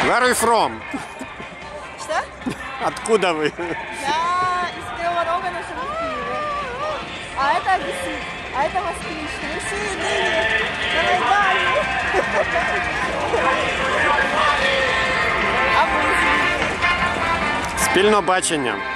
Where are you from? Что? Откуда вы? Я из Кривого Рога, но живу в Киеве. А это Одессит, а это москвич. Мы все едины на Майдане. А вы? Спільно бачення.